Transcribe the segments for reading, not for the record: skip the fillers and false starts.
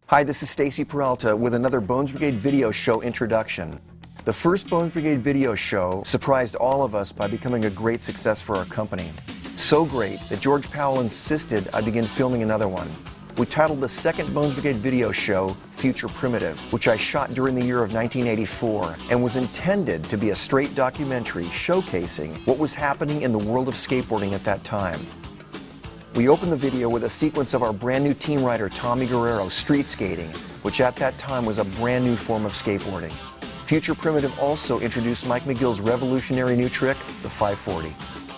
Hi, this is Stacy Peralta with another Bones Brigade video show introduction. The first Bones Brigade video show surprised all of us by becoming a great success for our company. So great that George Powell insisted I begin filming another one. We titled the second Bones Brigade video show Future Primitive, which I shot during the year of 1984 and was intended to be a straight documentary showcasing what was happening in the world of skateboarding at that time. We opened the video with a sequence of our brand new team rider Tommy Guerrero street skating, which at that time was a brand new form of skateboarding. Future Primitive also introduced Mike McGill's revolutionary new trick, the 540.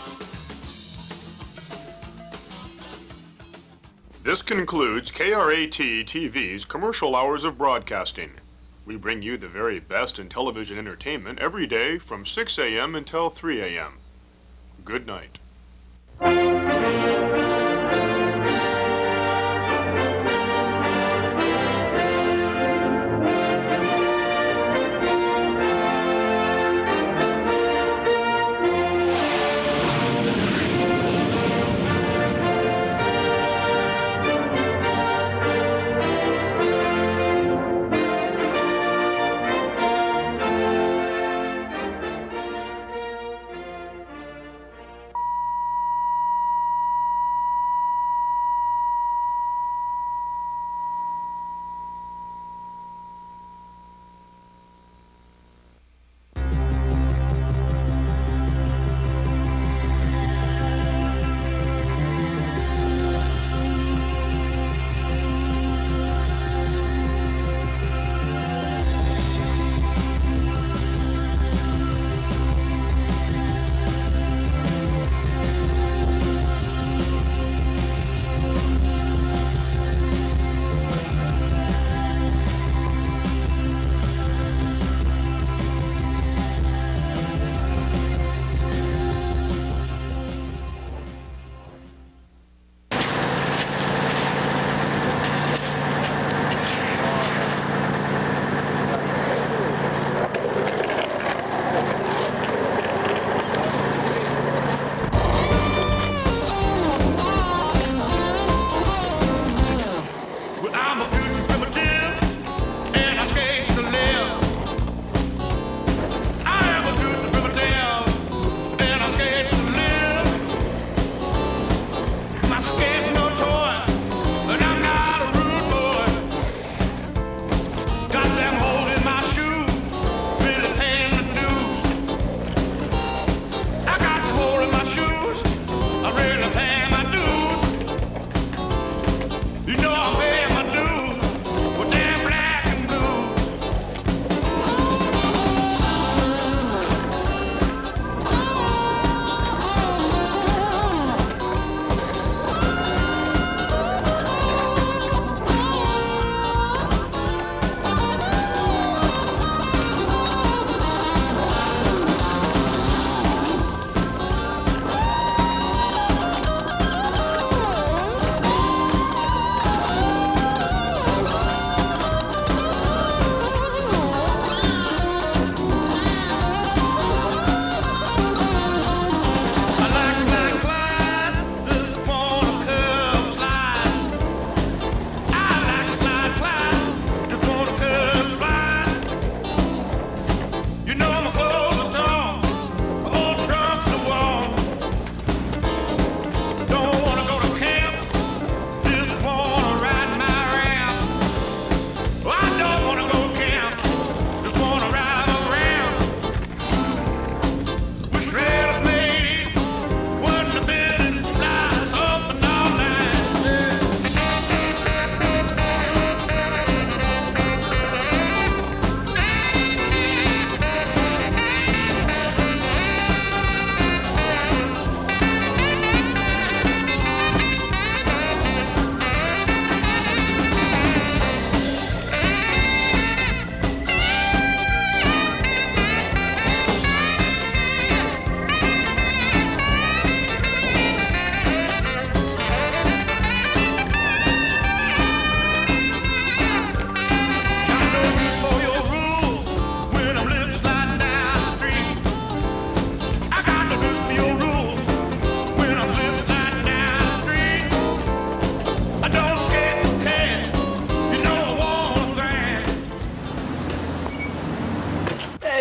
This concludes KRAT TV's commercial hours of broadcasting. We bring you the very best in television entertainment every day from 6 a.m. until 3 a.m. Good night.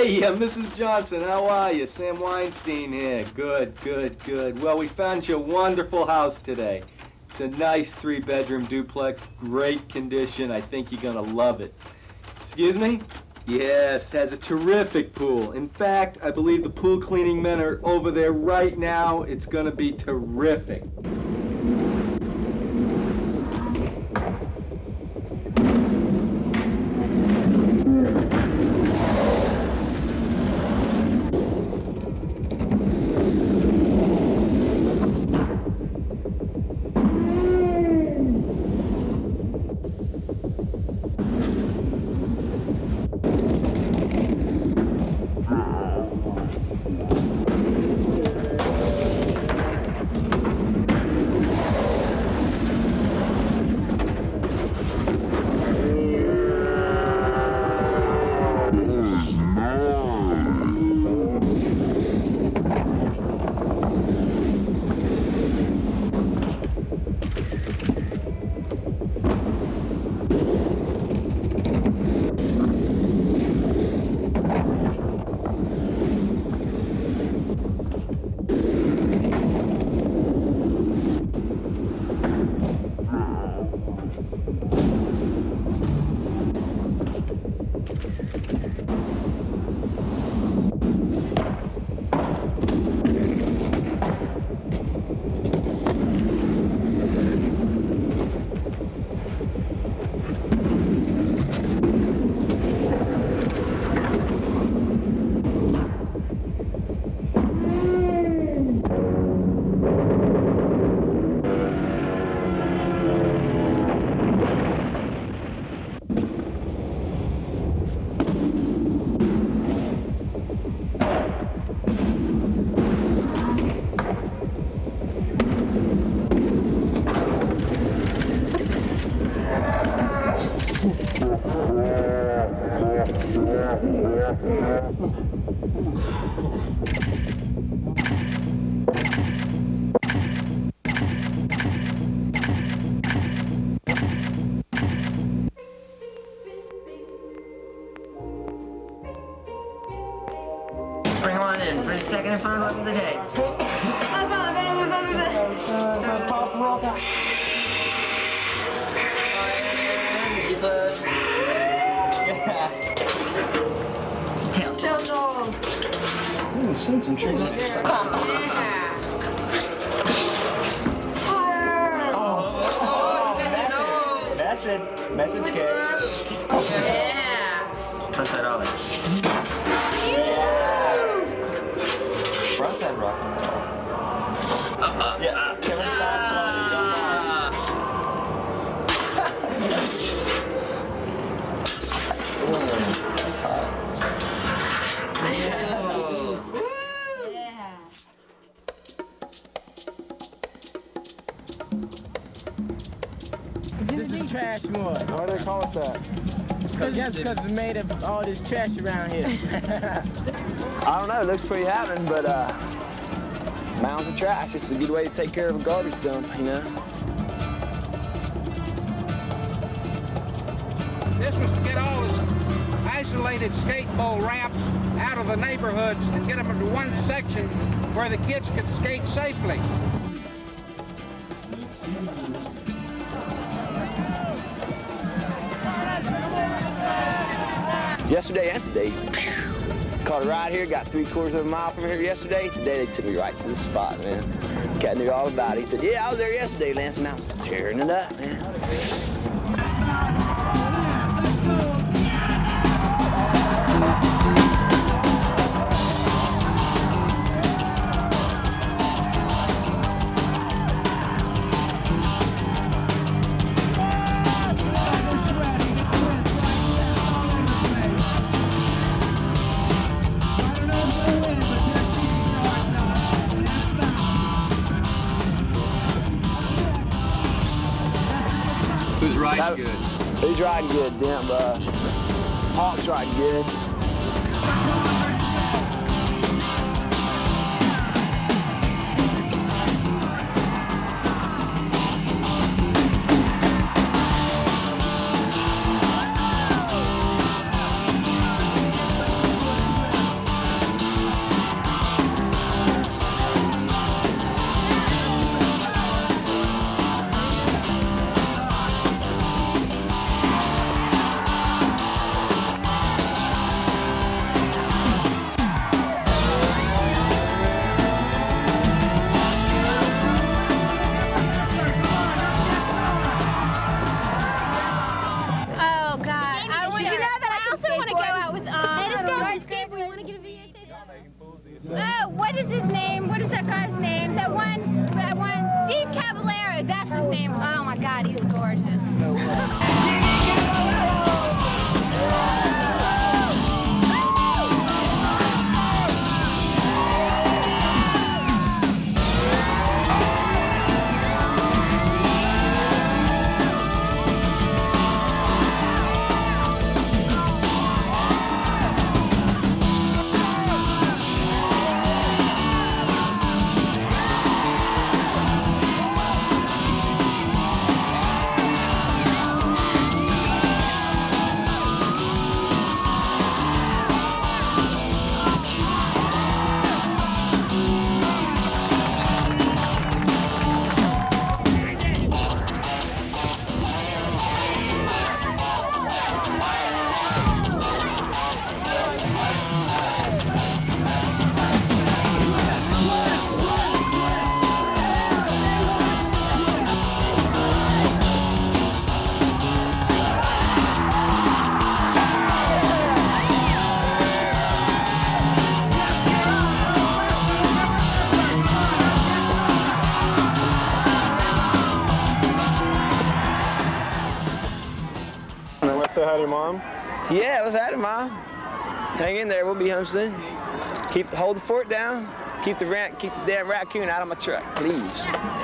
Hey, Mrs. Johnson, how are you? Sam Weinstein here. Good, good, good. Well, we found you a wonderful house today. It's a nice 3-bedroom duplex, great condition. I think you're gonna love it. Excuse me? Yes, has a terrific pool. In fact, I believe the pool cleaning men are over there right now. It's gonna be terrific. Bring him on in for a second and find out of the day. Send some trees. That's it. Message scared. Yeah. Punch that all in. Frontside rock and roll. Yeah. Kevin This is trash mud. Why do they call it that? Because it's made of all this trash around here. I don't know. It looks pretty happening, but mounds of trash. It's a good way to take care of a garbage dump, you know. This was to get all those isolated skate bowl ramps out of the neighborhoods and get them into one section where the kids could skate safely. Yesterday and today, caught a ride here, got 3/4 of a mile from here yesterday. Today they took me right to the spot, man. Cat knew all about it. He said, yeah, I was there yesterday, Lance, and I was tearing it up, man. Who's riding good? Who's riding good? Damn, Hawk's riding good. say hi to your mom? Yeah, what's happening, Mom? Hang in there, we'll be home soon. Hold the fort down. Keep the damn raccoon out of my truck, please.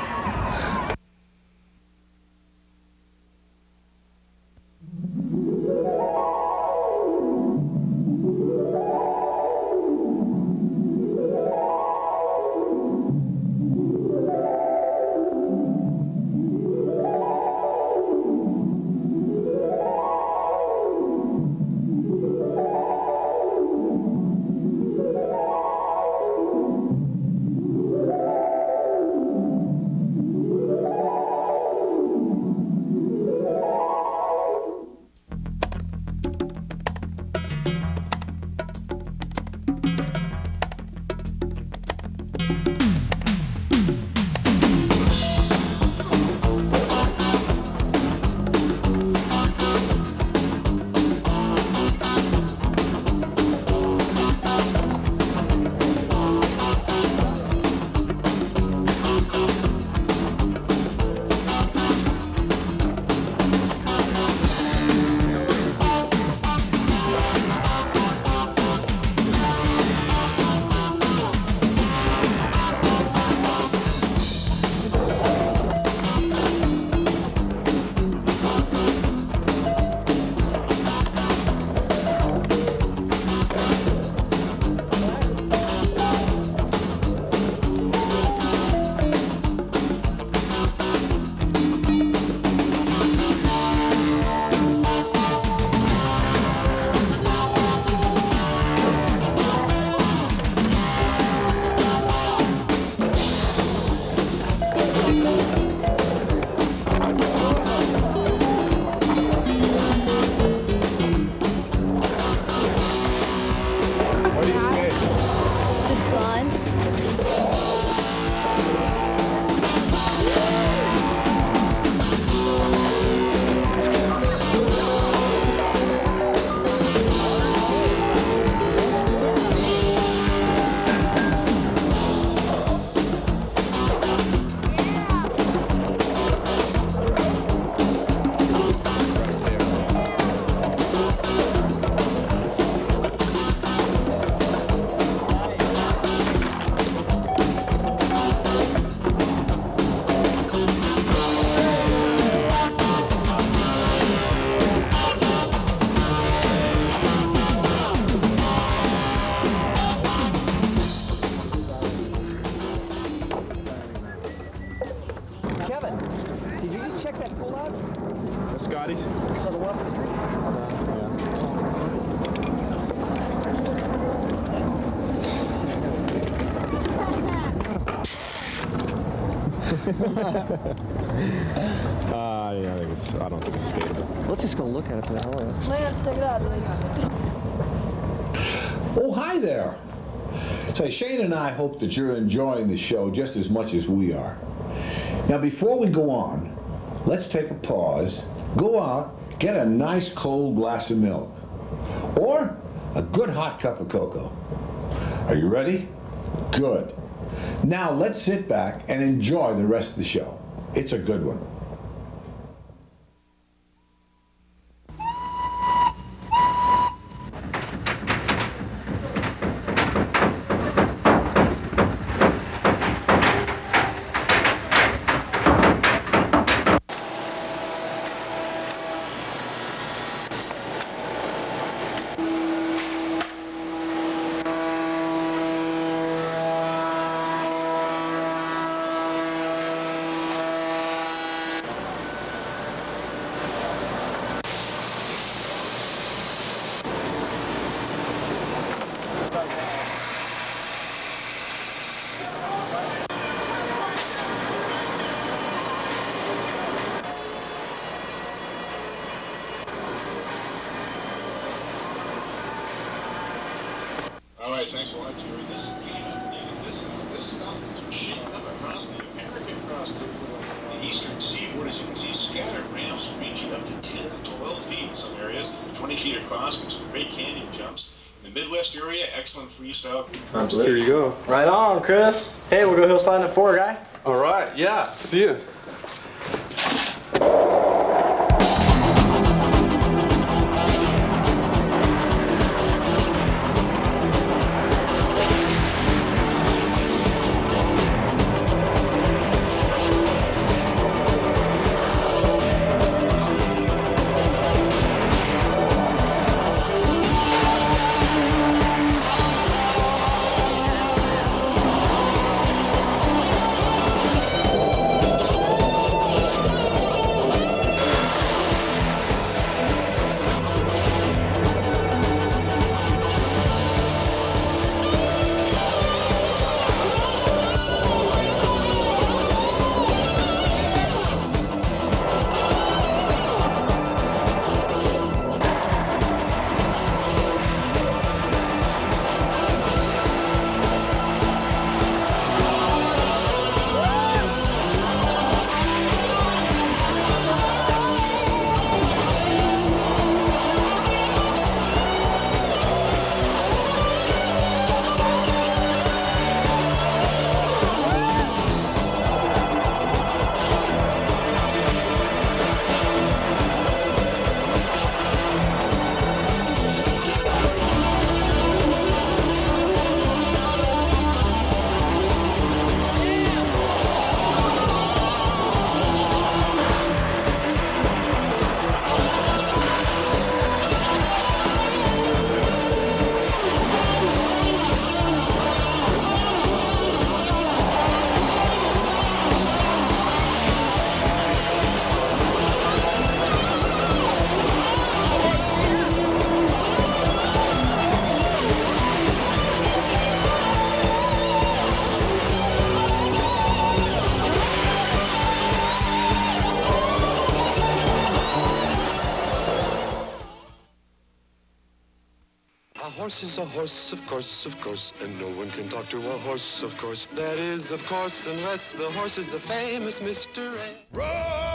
Scotty's? For the one up the street? I don't think it's skatable. Let's just go look at it for the hell of it. Let's check it out. Oh, hi there. Say, Shane and I hope that you're enjoying the show just as much as we are. Now, before we go on, let's take a pause, go out, get a nice cold glass of milk, or a good hot cup of cocoa. Are you ready? Good. Now, let's sit back and enjoy the rest of the show. It's a good one. Thanks a lot, Jerry. This is not shaping up across the American across the eastern seaboard. As you can see, scattered ramps ranging up to 10 to 12 feet in some areas, 20 feet across with some great canyon jumps. In the Midwest area, excellent freestyle. Here you go. Right on, Chris. Hey, we'll go hillside at 4, guy. All right, yeah. See you. horse is a horse, of course, and no one can talk to a horse, of course. That is, of course, unless the horse is the famous Mr. A.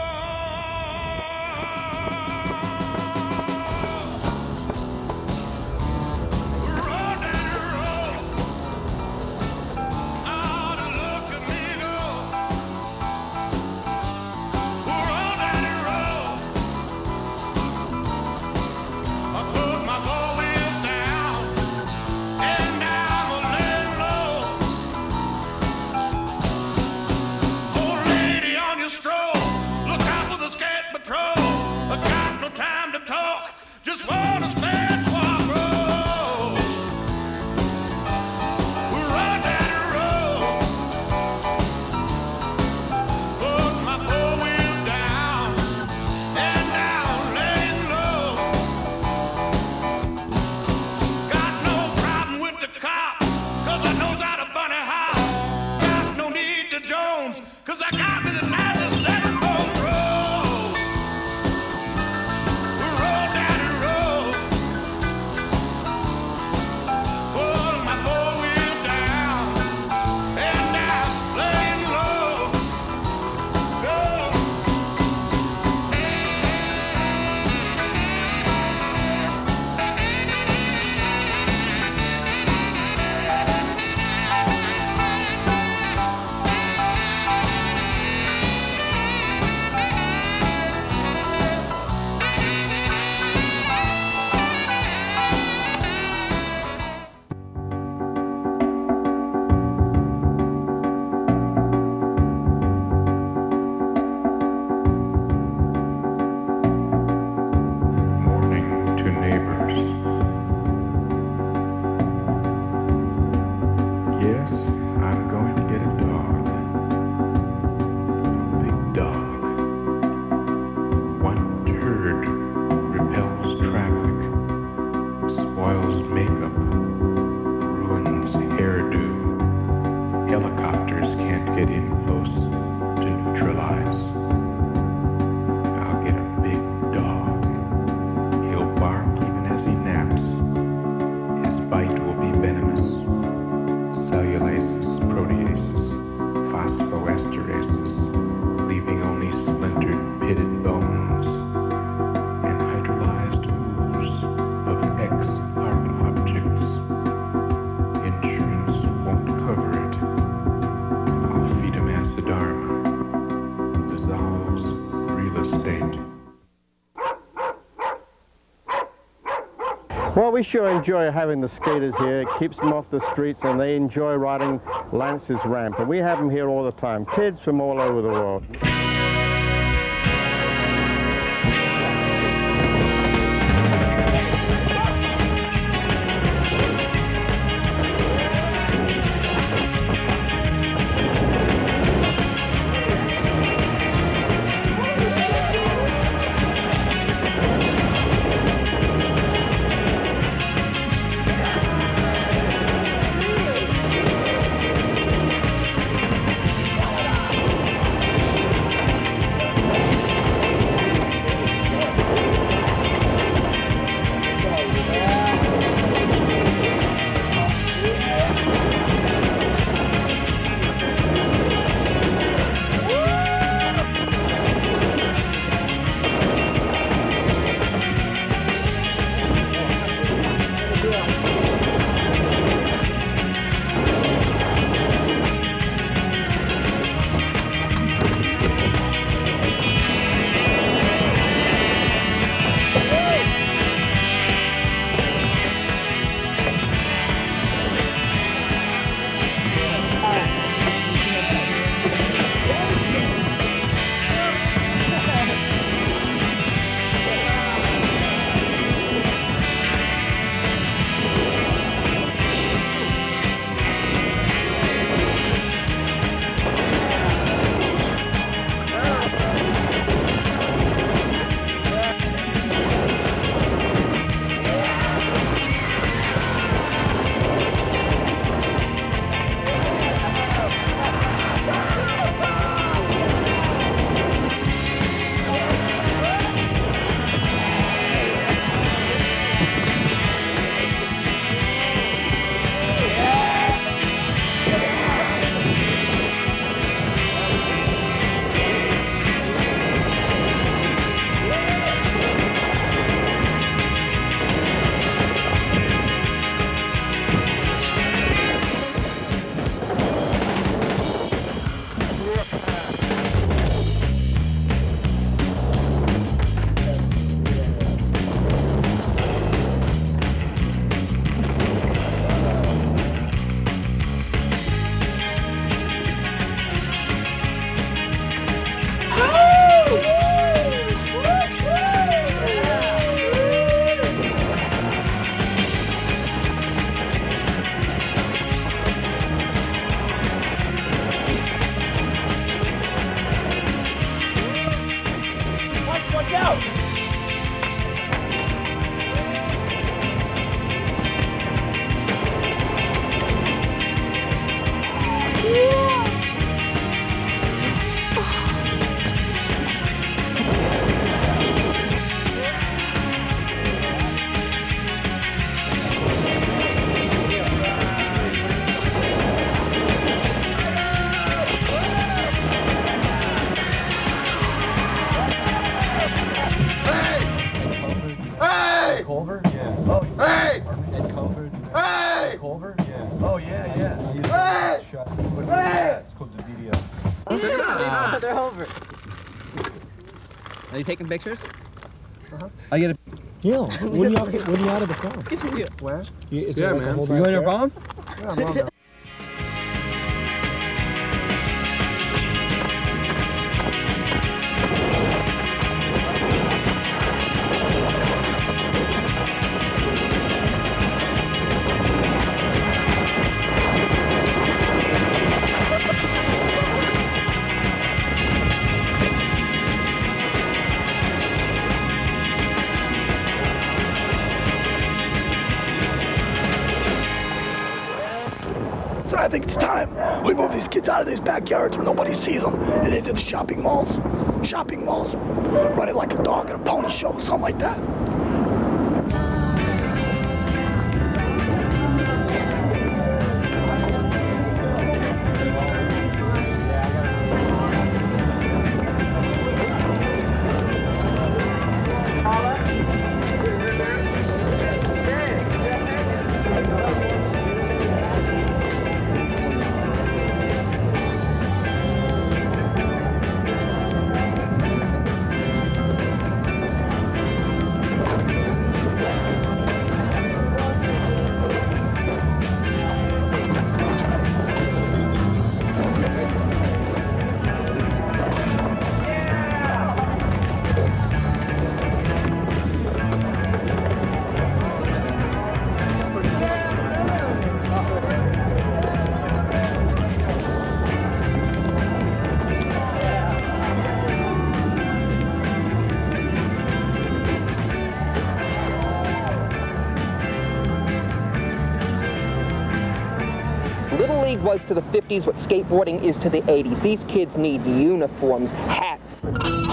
Well, we sure enjoy having the skaters here. It keeps them off the streets and they enjoy riding Lance's ramp. And we have them here all the time, kids from all over the world. Are you taking pictures? I get a... Yeah. When you out of the farm? Where? Is Yeah, there like man. a whole You going to your backyard? farm? Yeah, I'm on there. So I think it's time we move these kids out of these backyards where nobody sees them and into the shopping malls. Shopping malls, running like a dog at a pony show, something like that. Little League was to the 50s what skateboarding is to the 80s. These kids need uniforms, hats.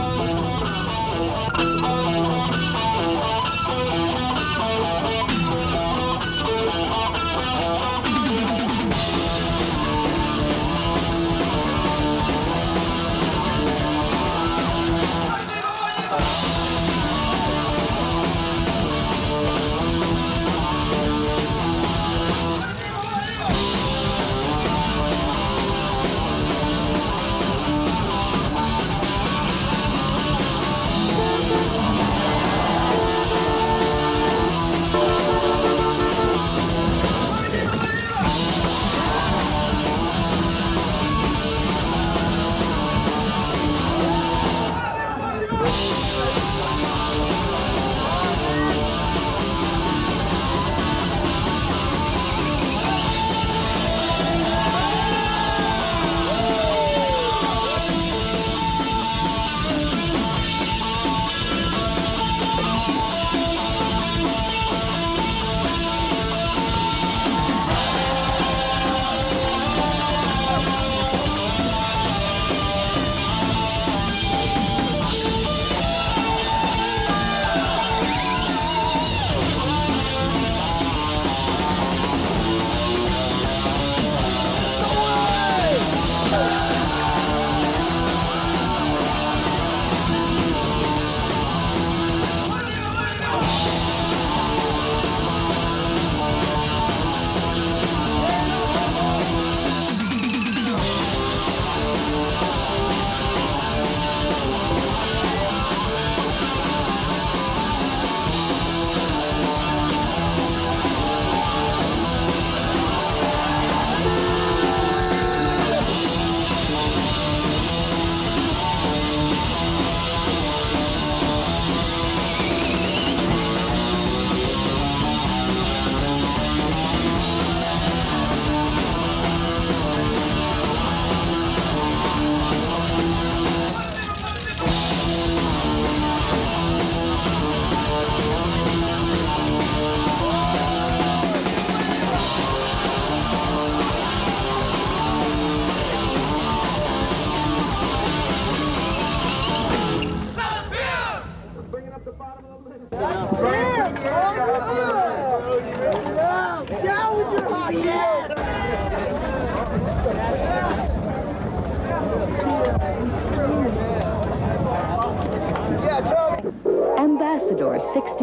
Ambassador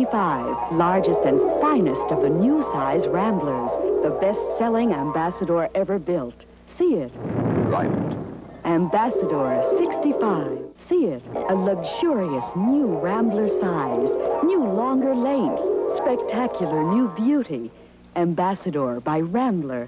65, largest and finest of the new size Ramblers, the best-selling Ambassador ever built. See it. Right. Ambassador 65. See it, a luxurious new Rambler size, new longer length, spectacular new beauty. Ambassador by Rambler.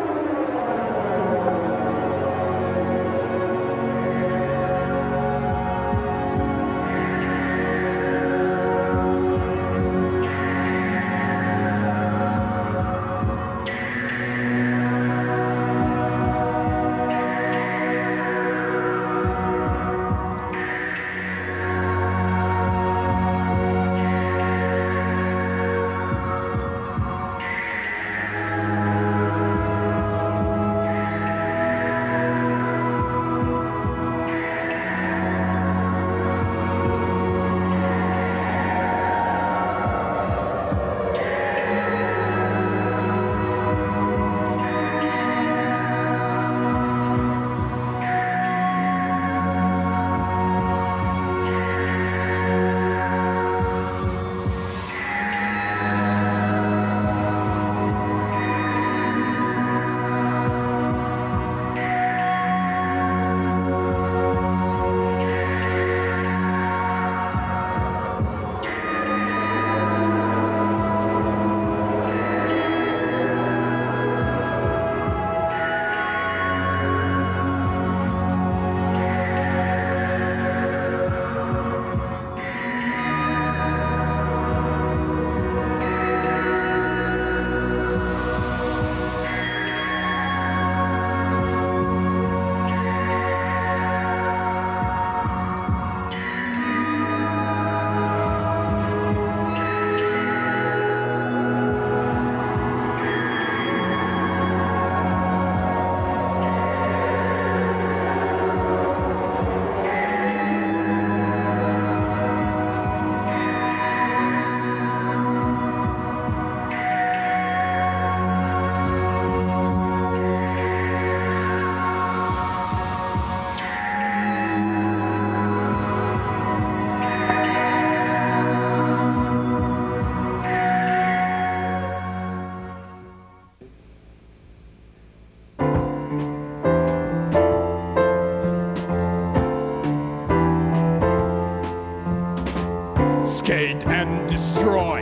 Skate and destroy.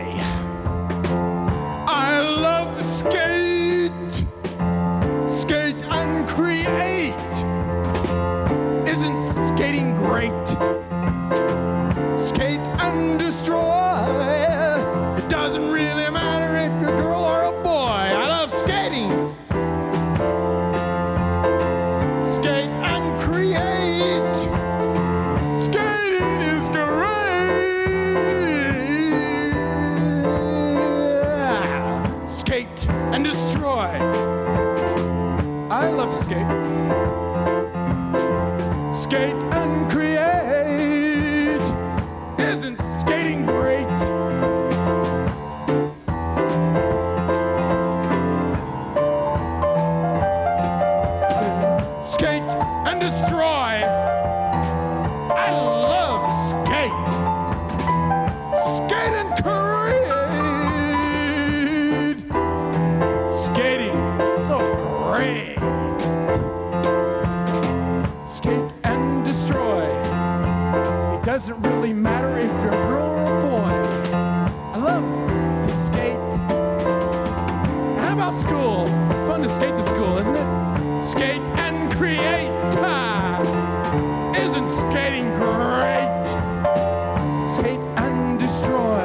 I love to skate. Skate and create. Isn't skating great? Skate and destroy. It doesn't really matter if you're a girl or a boy. I love skating. Skate and create. Skating is great. Skate and destroy. I love to skate. Skate and create. Isn't skating great? Skate and destroy. I love to skate. Skate and create. Skating so great. Skate and destroy. It doesn't really matter if you're a girl or a boy. I love to skate. How about school? It's fun to skate to school, isn't it? Skate and create. Isn't skating great? Skate and destroy.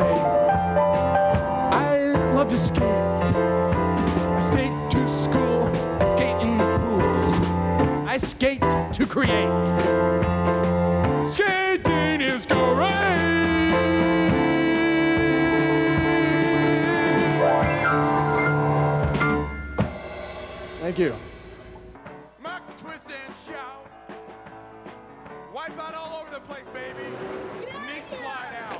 I love to skate. I skate to school. I skate in the pools. I skate to create. Skating is great. Thank you. Muck, twist, and shout. Wipe out all over the place, baby. Neat slide out.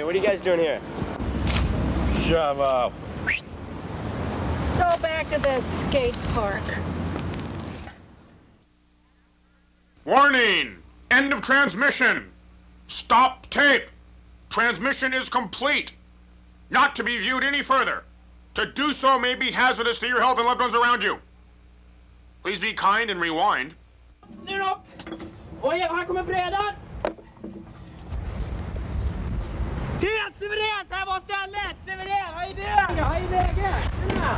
what are you guys doing here? Shut up. Go back to the skate park. Warning! End of transmission! Stop tape! Transmission is complete! Not to be viewed any further. To do so may be hazardous to your health and loved ones around you. Please be kind and rewind. Nu då! Och här kommer brädan! Helt suveränt! Här var stället! Suveränt! Vad är det? Vad är läget?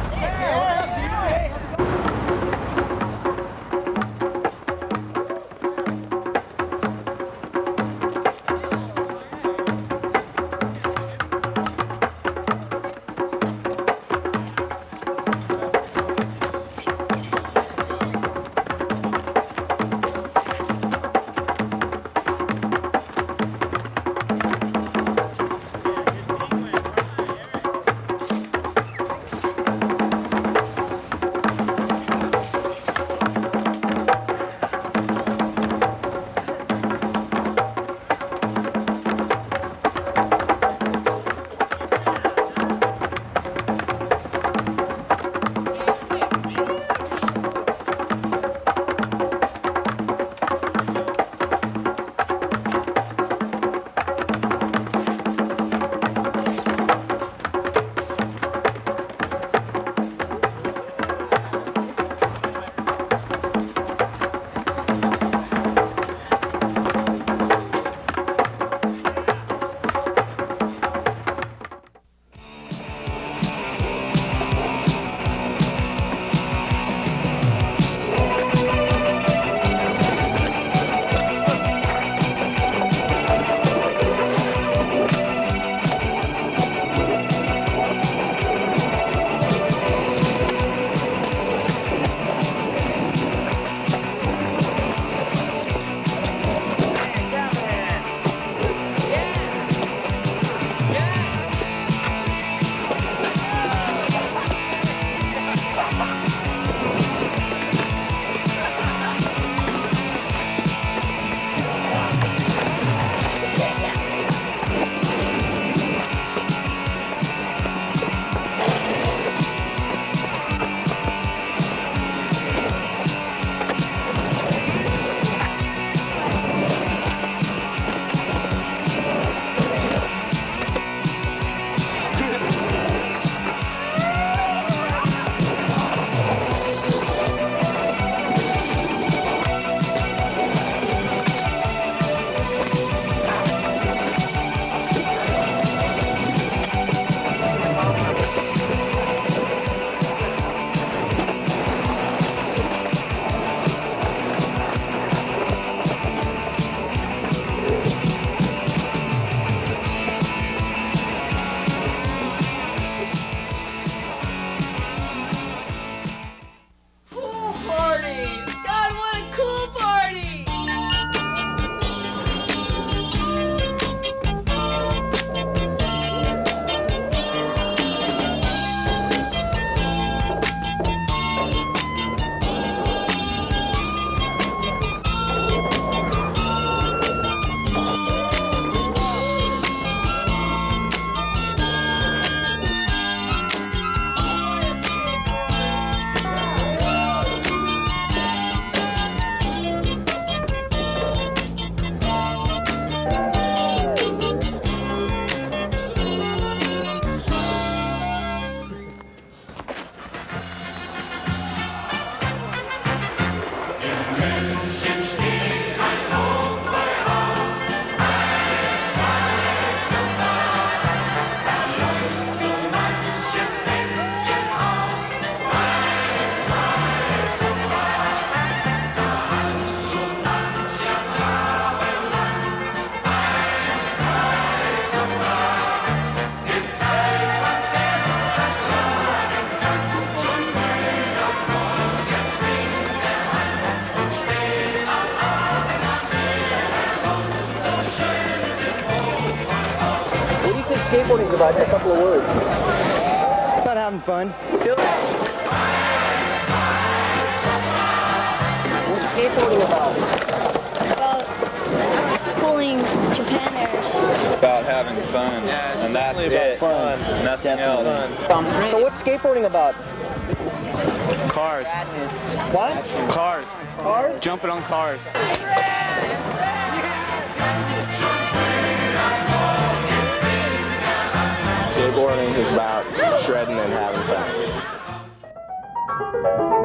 Skateboarding's about in a couple of words. It's about having fun. What's skateboarding about? About cool traveling Japaners. It's about having fun. Yeah, it's and that's definitely about it. fun. Nothing else. So what's skateboarding about? Cars. What? Cars. Cars? Jumping on cars. Skateboarding is about shredding and having fun.